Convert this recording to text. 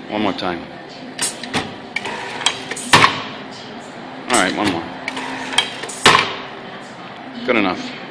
One more time. All right, one more. Good enough.